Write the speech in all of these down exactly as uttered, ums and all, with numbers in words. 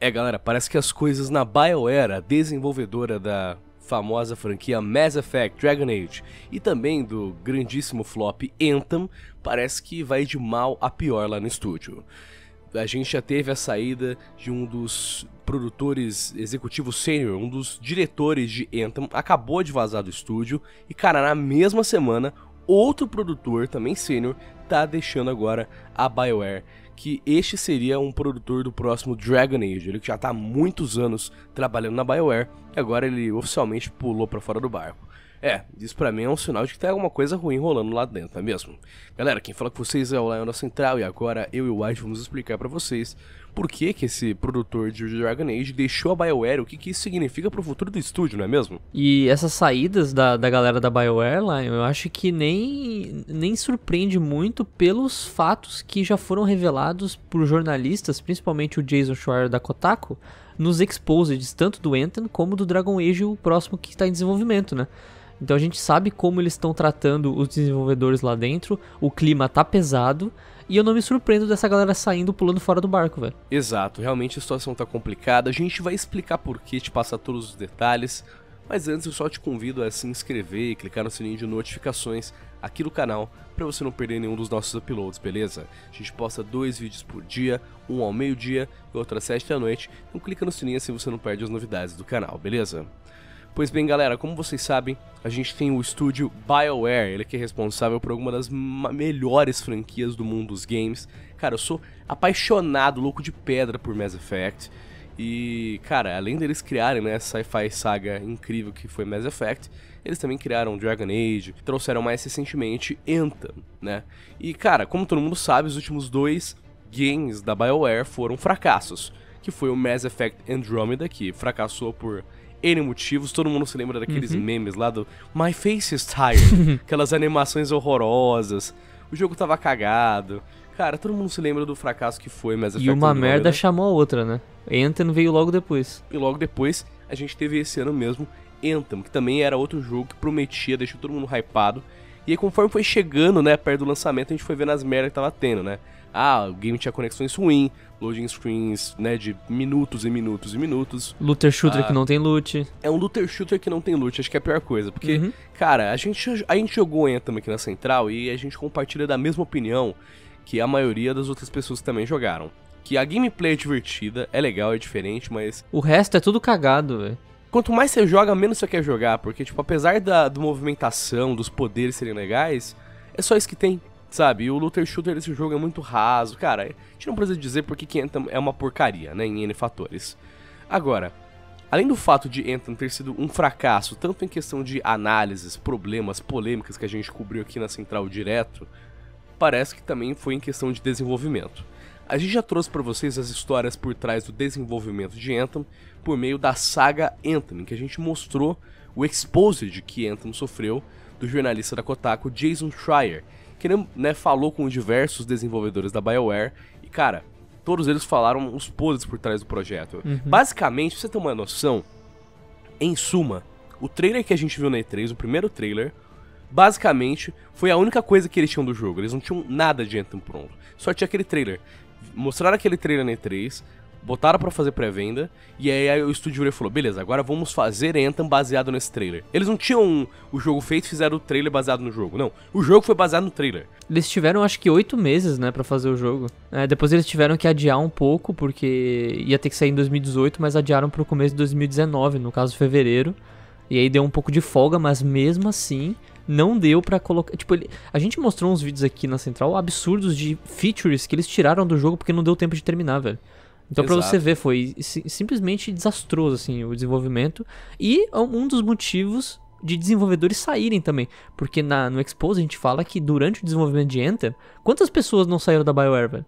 É, galera, parece que as coisas na BioWare, a desenvolvedora da famosa franquia Mass Effect Dragon Age e também do grandíssimo flop Anthem, parece que vai de mal a pior lá no estúdio. A gente já teve a saída de um dos produtores executivos sênior, um dos diretores de Anthem, acabou de vazar do estúdio e, cara, na mesma semana, outro produtor, também sênior, tá deixando agora a BioWare, que este seria um produtor do próximo Dragon Age, ele que já tá há muitos anos trabalhando na BioWare, e agora ele oficialmente pulou pra fora do barco. É, isso pra mim é um sinal de que tem alguma coisa ruim rolando lá dentro, não é mesmo? Galera, quem fala com vocês é o Lion da Central e agora eu e o White vamos explicar pra vocês por que que esse produtor de Dragon Age deixou a BioWare, o que que isso significa pro futuro do estúdio, não é mesmo? E essas saídas da, da galera da BioWare, Lion, eu acho que nem, nem surpreende muito pelos fatos que já foram revelados por jornalistas, principalmente o Jason Schreier da Kotaku, nos exposeds tanto do Anthem como do Dragon Age, o próximo que está em desenvolvimento, né? Então a gente sabe como eles estão tratando os desenvolvedores lá dentro, o clima tá pesado, e eu não me surpreendo dessa galera saindo, pulando fora do barco, velho. Exato, realmente a situação tá complicada, a gente vai explicar por que, te passar todos os detalhes, mas antes eu só te convido a se inscrever e clicar no sininho de notificações aqui no canal, pra você não perder nenhum dos nossos uploads, beleza? A gente posta dois vídeos por dia, um ao meio-dia e outro às sete da noite, então clica no sininho assim você não perde as novidades do canal, beleza? Pois bem, galera, como vocês sabem, a gente tem o estúdio BioWare, ele que é responsável por alguma das melhores franquias do mundo dos games. Cara, eu sou apaixonado, louco de pedra por Mass Effect. E, cara, além deles criarem, né, essa sci-fi saga incrível que foi Mass Effect, eles também criaram Dragon Age, trouxeram mais recentemente Anthem, né? E, cara, como todo mundo sabe, os últimos dois games da BioWare foram fracassos, que foi o Mass Effect Andromeda, que fracassou por N motivos, todo mundo se lembra daqueles uhum. memes lá do My Face is Tired, aquelas animações horrorosas, o jogo tava cagado. Cara, todo mundo se lembra do fracasso que foi Mass Effect E uma Andromeda. merda chamou a outra, né? Anthem veio logo depois. E logo depois, a gente teve esse ano mesmo Anthem, que também era outro jogo que prometia, deixou todo mundo hypado. E aí conforme foi chegando, né, perto do lançamento, a gente foi vendo as merdas que tava tendo, né? Ah, o game tinha conexões ruins, loading screens, né, de minutos e minutos e minutos. Looter shooter ah, que não tem loot. É um looter shooter que não tem loot, acho que é a pior coisa. Porque, uhum. cara, a gente, a gente jogou Anthem aqui na Central e a gente compartilha da mesma opinião que a maioria das outras pessoas que também jogaram. Que a gameplay é divertida, é legal, é diferente, mas... o resto é tudo cagado, velho. Quanto mais você joga, menos você quer jogar. Porque, tipo, apesar da, da movimentação, dos poderes serem legais, é só isso que tem. Sabe, e o looter shooter desse jogo é muito raso. Cara, a gente não precisa dizer porque que Anthem é uma porcaria, né, em N fatores. Agora, além do fato de Anthem ter sido um fracasso, tanto em questão de análises, problemas, polêmicas que a gente cobriu aqui na Central direto, parece que também foi em questão de desenvolvimento. A gente já trouxe pra vocês as histórias por trás do desenvolvimento de Anthem por meio da saga Anthem, em que a gente mostrou o exposed que Anthem sofreu do jornalista da Kotaku, Jason Schreier, que, né, falou com diversos desenvolvedores da BioWare e, cara, todos eles falaram os podres por trás do projeto. Uhum. Basicamente, pra você ter uma noção, em suma, o trailer que a gente viu na E três, o primeiro trailer, basicamente foi a única coisa que eles tinham do jogo. Eles não tinham nada de Anthem pronto, só tinha aquele trailer. Mostraram aquele trailer na E três, botaram pra fazer pré-venda, e aí, aí o estúdio falou, beleza, agora vamos fazer Anthem baseado nesse trailer. Eles não tinham um, o jogo feito e fizeram o trailer baseado no jogo, não. O jogo foi baseado no trailer. Eles tiveram acho que oito meses, né, pra fazer o jogo. É, depois eles tiveram que adiar um pouco, porque ia ter que sair em dois mil e dezoito, mas adiaram pro começo de dois mil e dezenove, no caso fevereiro. E aí deu um pouco de folga, mas mesmo assim não deu pra colocar... Tipo, ele... a gente mostrou uns vídeos aqui na Central absurdos de features que eles tiraram do jogo porque não deu tempo de terminar, velho. Então, Exato. Pra você ver, foi simplesmente desastroso, assim, o desenvolvimento. E um dos motivos de desenvolvedores saírem também. Porque na, no Expose a gente fala que durante o desenvolvimento de Anthem, quantas pessoas não saíram da BioWare, velho?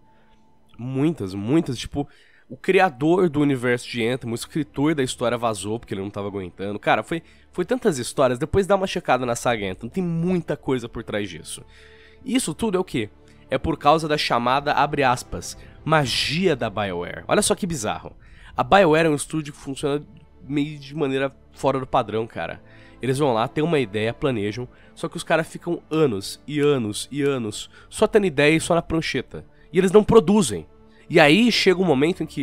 Muitas, muitas. Tipo, o criador do universo de Anthem, o escritor da história vazou porque ele não tava aguentando. Cara, foi, foi tantas histórias. Depois dá uma checada na saga Anthem, tem muita coisa por trás disso. Isso tudo é o quê? É por causa da chamada, abre aspas, magia da BioWare. Olha só que bizarro. A BioWare é um estúdio que funciona meio de maneira fora do padrão, cara. Eles vão lá, têm uma ideia, planejam, só que os caras ficam anos e anos e anos só tendo ideia e só na prancheta. E eles não produzem. E aí chega um momento em que,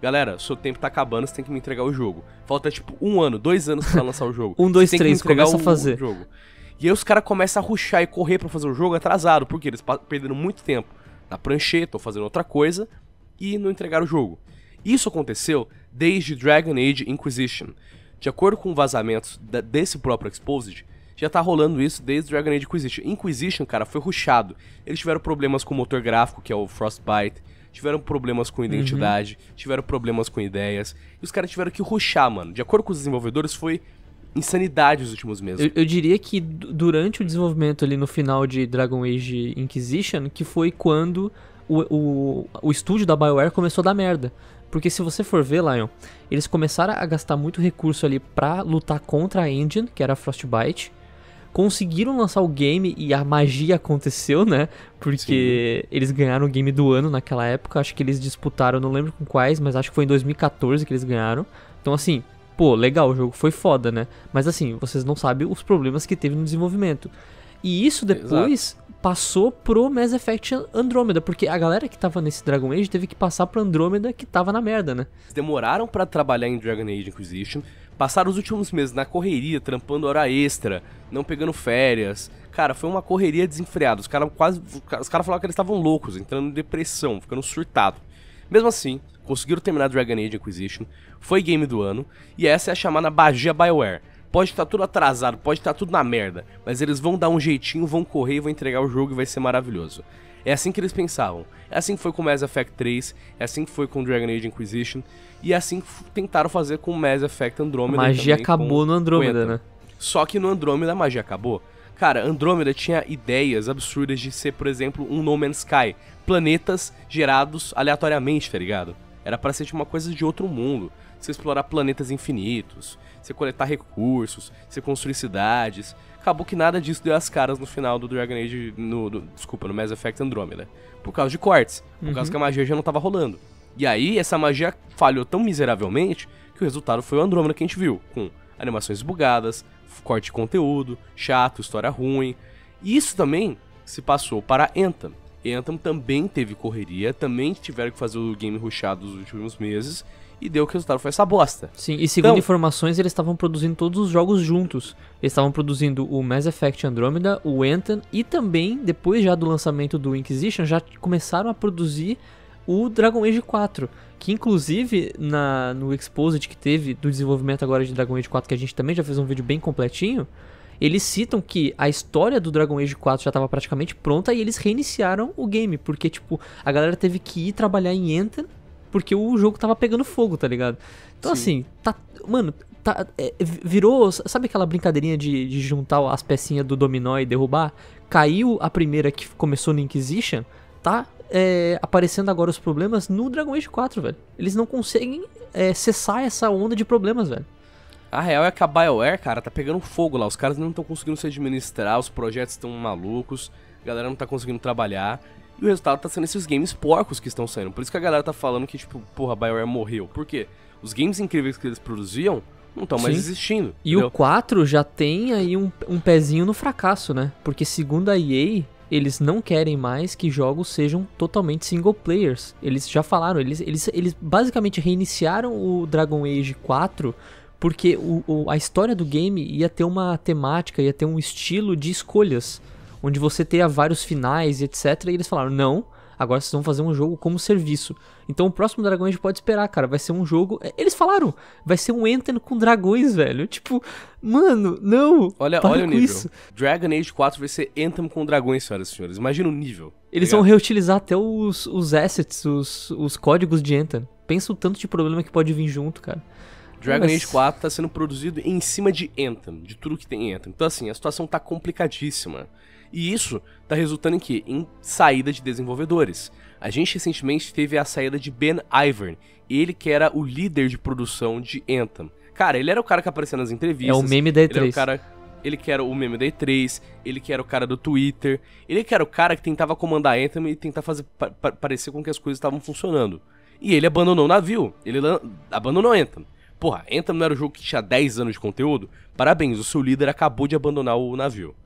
galera, seu tempo tá acabando, você tem que me entregar o jogo. Falta, tipo, um ano, dois anos pra lançar o jogo. um, dois, você três, começa a fazer. O jogo. E aí os caras começam a rushar e correr pra fazer o jogo atrasado, porque eles perderam muito tempo na prancheta ou fazendo outra coisa e não entregaram o jogo. Isso aconteceu desde Dragon Age Inquisition. De acordo com vazamentos da, desse próprio Exposed, já tá rolando isso desde Dragon Age Inquisition. Inquisition, cara, foi rushado. Eles tiveram problemas com o motor gráfico, que é o Frostbite, tiveram problemas com identidade, uhum. tiveram problemas com ideias, e os caras tiveram que rushar, mano. De acordo com os desenvolvedores, foi insanidade os últimos meses. Eu, eu diria que durante o desenvolvimento ali no final de Dragon Age Inquisition, que foi quando o, o, o estúdio da BioWare começou a dar merda. Porque se você for ver, Lion, eles começaram a gastar muito recurso ali pra lutar contra a engine, que era a Frostbite. Conseguiram lançar o game e a magia aconteceu, né? Porque Sim. eles ganharam o game do ano naquela época. Acho que eles disputaram, não lembro com quais, mas acho que foi em dois mil e catorze que eles ganharam. Então assim, pô, legal, o jogo foi foda, né? Mas assim, vocês não sabem os problemas que teve no desenvolvimento. E isso depois Exato. passou pro Mass Effect Andromeda, porque a galera que tava nesse Dragon Age teve que passar pro Andromeda que tava na merda, né? Eles demoraram pra trabalhar em Dragon Age Inquisition, passaram os últimos meses na correria, trampando hora extra, não pegando férias. Cara, foi uma correria desenfreada. Os caras quase. Os caras falavam que eles estavam loucos, entrando em depressão, ficando surtado. Mesmo assim, conseguiram terminar Dragon Age Inquisition, foi game do ano, e essa é a chamada magia BioWare. Pode estar tudo atrasado, pode estar tudo na merda, mas eles vão dar um jeitinho, vão correr e vão entregar o jogo e vai ser maravilhoso. É assim que eles pensavam. É assim que foi com Mass Effect três, é assim que foi com Dragon Age Inquisition, e é assim que tentaram fazer com Mass Effect Andromeda. A magia acabou no Andromeda, né? Só que no Andromeda a magia acabou. Cara, Andromeda tinha ideias absurdas de ser, por exemplo, um No Man's Sky. Planetas gerados aleatoriamente, tá ligado? Era pra ser tipo, uma coisa de outro mundo. Você explorar planetas infinitos, você coletar recursos, você construir cidades. Acabou que nada disso deu as caras no final do Dragon Age, no, do, desculpa, no Mass Effect Andromeda. Por causa de cortes, por uhum. causa que a magia já não tava rolando. E aí, essa magia falhou tão miseravelmente que o resultado foi o Andromeda que a gente viu, com animações bugadas, corte de conteúdo, chato, história ruim. E isso também se passou para Anthem. Anthem também teve correria, também tiveram que fazer o game rushado nos últimos meses, e deu que o resultado foi essa bosta. Sim, e segundo então, informações, eles estavam produzindo todos os jogos juntos. Eles estavam produzindo o Mass Effect Andromeda, o Anthem, e também, depois já do lançamento do Inquisition, já começaram a produzir o Dragon Age quatro. Que inclusive, na, no Exposed que teve do desenvolvimento agora de Dragon Age quatro, que a gente também já fez um vídeo bem completinho, eles citam que a história do Dragon Age quatro já estava praticamente pronta e eles reiniciaram o game, porque tipo, a galera teve que ir trabalhar em Anthem, porque o jogo tava pegando fogo, tá ligado? Então Sim. assim, tá, mano, tá, é, virou, sabe aquela brincadeirinha de, de juntar as pecinhas do dominó e derrubar? Caiu a primeira que começou no Inquisition, tá é, aparecendo agora os problemas no Dragon Age quatro, velho. Eles não conseguem é, cessar essa onda de problemas, velho. A real é que a BioWare, cara, tá pegando fogo lá. Os caras não estão conseguindo se administrar, os projetos estão malucos, a galera não tá conseguindo trabalhar. E o resultado tá sendo esses games porcos que estão saindo. Por isso que a galera tá falando que, tipo, porra, a BioWare morreu. Por quê? Os games incríveis que eles produziam não estão mais existindo. E entendeu? O quatro já tem aí um, um pezinho no fracasso, né? Porque segundo a E A, eles não querem mais que jogos sejam totalmente single players. Eles já falaram, eles, eles, eles basicamente reiniciaram o Dragon Age quatro porque o, o, a história do game ia ter uma temática, ia ter um estilo de escolhas, onde você teria vários finais e etcétera. E eles falaram, não, agora vocês vão fazer um jogo como serviço. Então o próximo Dragon Age pode esperar, cara. Vai ser um jogo... Eles falaram, vai ser um Anthem com dragões, velho. Tipo, mano, não. Olha, olha o nível. Isso. Dragon Age quatro vai ser Anthem com dragões, senhoras e senhores. Imagina o nível. Eles vão reutilizar até os, os assets, os, os códigos de Anthem. Pensa o tanto de problema que pode vir junto, cara. Dragon Age quatro tá sendo produzido em cima de Anthem, de tudo que tem em Anthem. Então assim, a situação tá complicadíssima. E isso tá resultando em quê? Em saída de desenvolvedores. A gente recentemente teve a saída de Ben Ivern, ele que era o líder de produção de Anthem. Cara, ele era o cara que aparecia nas entrevistas. É o meme da E três. Ele era o cara, ele que era o meme da E três, ele que era o cara do Twitter, ele que era o cara que tentava comandar Anthem e tentar fazer pa pa parecer com que as coisas estavam funcionando. E ele abandonou o navio, ele abandonou Anthem. Porra, Anthem não era o jogo que tinha dez anos de conteúdo? Parabéns, o seu líder acabou de abandonar o navio.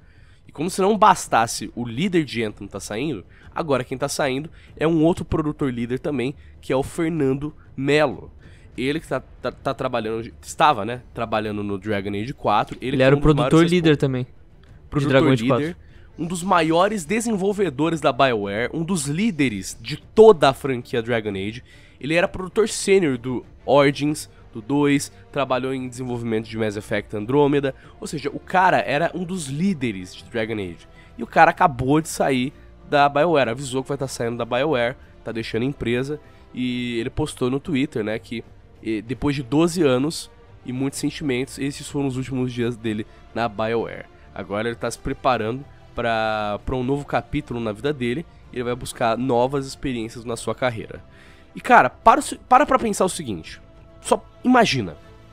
E como se não bastasse o líder de Anthem tá saindo, agora quem tá saindo é um outro produtor líder também, que é o Fernando Melo. Ele que tá, tá, tá trabalhando, estava, né, trabalhando no Dragon Age quatro. Ele, Ele era um o produtor líder também. Produtor Dragon Age líder, um dos maiores desenvolvedores da BioWare, um dos líderes de toda a franquia Dragon Age. Ele era produtor sênior do Origins, do dois, trabalhou em desenvolvimento de Mass Effect Andromeda, ou seja, o cara era um dos líderes de Dragon Age. E o cara acabou de sair da BioWare, avisou que vai estar saindo da BioWare, tá deixando a empresa, e ele postou no Twitter, né, que e, depois de doze anos e muitos sentimentos, esses foram os últimos dias dele na BioWare. Agora ele tá se preparando para um novo capítulo na vida dele, e ele vai buscar novas experiências na sua carreira. E cara, para, para pra pensar o seguinte, só imagina,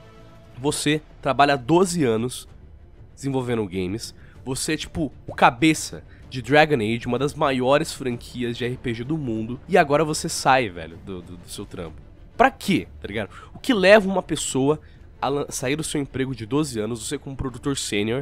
você trabalha há doze anos desenvolvendo games, você é tipo o cabeça de Dragon Age, uma das maiores franquias de R P G do mundo, e agora você sai, velho, do, do, do seu trampo. Pra quê, tá ligado? O que leva uma pessoa a sair do seu emprego de doze anos, você como produtor sênior,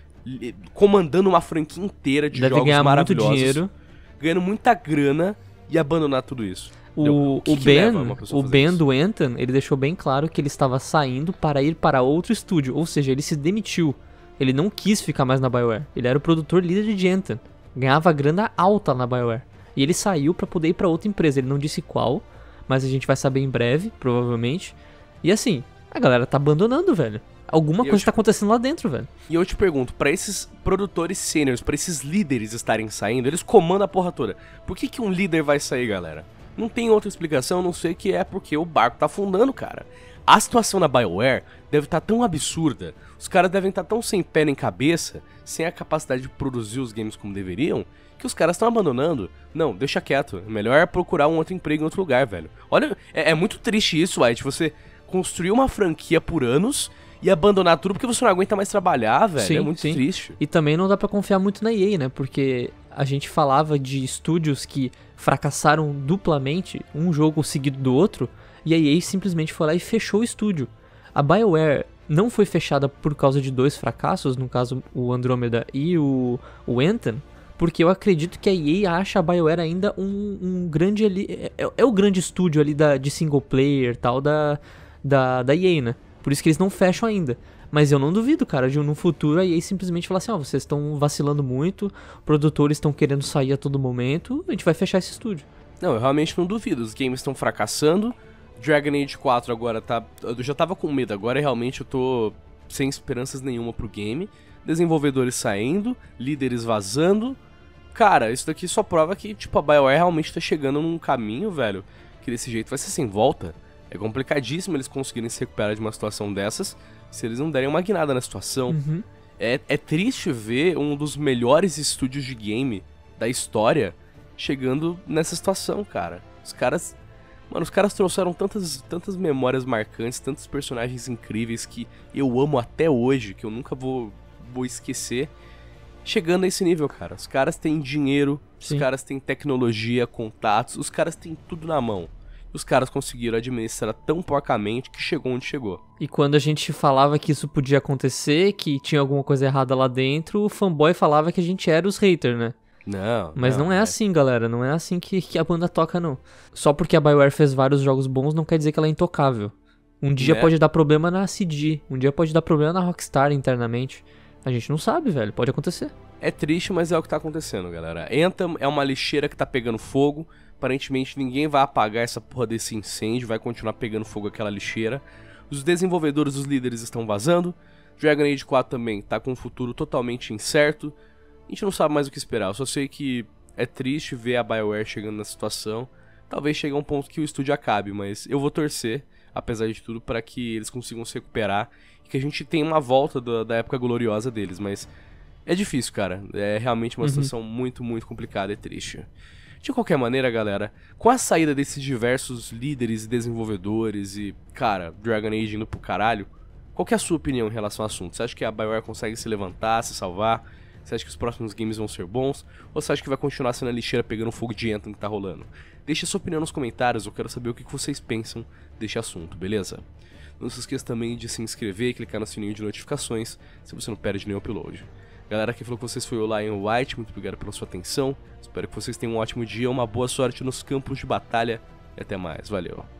comandando uma franquia inteira de Deve jogos ganhar maravilhosos, muito dinheiro, ganhando muita grana e abandonar tudo isso? O, o, que o que Ben, leva uma pessoa a o fazer Ben isso? do Anthem, ele deixou bem claro que ele estava saindo para ir para outro estúdio, ou seja, ele se demitiu. Ele não quis ficar mais na BioWare. Ele era o produtor líder de Anthem, ganhava grana alta na BioWare. E ele saiu para poder ir para outra empresa. Ele não disse qual, mas a gente vai saber em breve, provavelmente. E assim, a galera tá abandonando, velho. Alguma E eu coisa te- tá acontecendo lá dentro, velho. E eu te pergunto, pra esses produtores sêniores, pra esses líderes estarem saindo, eles comandam a porra toda. Por que que um líder vai sair, galera? Não tem outra explicação, a não sei que é porque o barco tá afundando, cara. A situação na BioWare deve estar tão absurda, os caras devem estar tão sem pé nem cabeça, sem a capacidade de produzir os games como deveriam, que os caras estão abandonando. Não, deixa quieto, é melhor procurar um outro emprego em outro lugar, velho. Olha, é, é muito triste isso, White, você construir uma franquia por anos e abandonar tudo porque você não aguenta mais trabalhar, velho. Sim, é muito sim. triste. E também não dá pra confiar muito na E A, né? Porque a gente falava de estúdios que fracassaram duplamente, um jogo seguido do outro, e a E A simplesmente foi lá e fechou o estúdio. A BioWare não foi fechada por causa de dois fracassos, no caso o Andromeda e o, o Anthem, porque eu acredito que a E A acha a BioWare ainda um, um grande ali, é, é o grande estúdio ali da, de single player e tal da, da, da E A, né? Por isso que eles não fecham ainda. Mas eu não duvido, cara, de no futuro a E A simplesmente falar assim, ó, vocês estão vacilando muito, produtores estão querendo sair a todo momento, a gente vai fechar esse estúdio. Não, eu realmente não duvido. Os games estão fracassando. Dragon Age quatro agora tá... Eu já tava com medo, agora realmente eu tô sem esperanças nenhuma pro game. Desenvolvedores saindo, líderes vazando. Cara, isso daqui só prova que, tipo, a BioWare realmente tá chegando num caminho, velho, que desse jeito vai ser sem volta. É complicadíssimo eles conseguirem se recuperar de uma situação dessas se eles não derem uma guinada na situação. Uhum. É, é triste ver um dos melhores estúdios de game da história chegando nessa situação, cara. Os caras... Mano, os caras trouxeram tantas, tantas memórias marcantes, tantos personagens incríveis que eu amo até hoje, que eu nunca vou, vou esquecer. Chegando a esse nível, cara. Os caras têm dinheiro, Sim. os caras têm tecnologia, contatos, os caras têm tudo na mão. Os caras conseguiram administrar tão porcamente que chegou onde chegou. E quando a gente falava que isso podia acontecer, que tinha alguma coisa errada lá dentro, o fanboy falava que a gente era os haters, né? Não, Mas não, é assim, galera. Não é assim que, que a banda toca, não. Só porque a BioWare fez vários jogos bons não quer dizer que ela é intocável. Um dia Né? pode dar problema na C D, um dia pode dar problema na Rockstar internamente. A gente não sabe, velho. Pode acontecer. É triste, mas é o que tá acontecendo, galera. Anthem é uma lixeira que tá pegando fogo. Aparentemente ninguém vai apagar essa porra desse incêndio, vai continuar pegando fogo aquela lixeira. Os desenvolvedores, os líderes estão vazando. Dragon Age quatro também tá com um futuro totalmente incerto. A gente não sabe mais o que esperar. Eu só sei que é triste ver a BioWare chegando nessa situação. Talvez chegue a um ponto que o estúdio acabe, mas eu vou torcer, apesar de tudo, para que eles consigam se recuperar e que a gente tenha uma volta da, da época gloriosa deles. Mas é difícil, cara. É realmente uma Uhum. situação muito, muito complicada e triste. De qualquer maneira, galera, com a saída desses diversos líderes e desenvolvedores e, cara, Dragon Age indo pro caralho, qual que é a sua opinião em relação ao assunto? Você acha que a BioWare consegue se levantar, se salvar? Você acha que os próximos games vão ser bons? Ou você acha que vai continuar sendo a lixeira pegando fogo de Anthem que tá rolando? Deixe sua opinião nos comentários, eu quero saber o que vocês pensam deste assunto, beleza? Não se esqueça também de se inscrever e clicar no sininho de notificações, se você não perde nenhum upload. Galera que falou que vocês foi o Lion White, muito obrigado pela sua atenção. Espero que vocês tenham um ótimo dia, uma boa sorte nos campos de batalha e até mais. Valeu.